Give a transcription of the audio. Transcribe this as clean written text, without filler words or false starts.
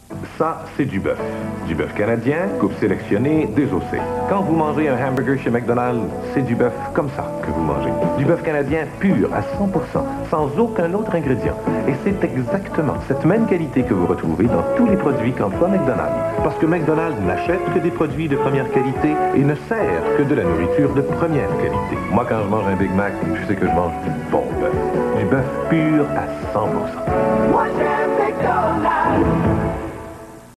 Ça, c'est du bœuf. Du bœuf canadien, coupe sélectionnée, désossée. Quand vous mangez un hamburger chez McDonald, c'est du bœuf comme ça que vous mangez. Du bœuf canadien pur à 100%, sans aucun autre ingrédient. Et c'est exactement cette même qualité que vous retrouvez dans tous les produits qu'emploie McDonald. Parce que McDonald n'achète que des produits de première qualité et ne sert que de la nourriture de première qualité. Moi, quand je mange un Big Mac, je sais que je mange du bon bœuf. Du bœuf pur à 100%. Moi, j'aime McDonald's.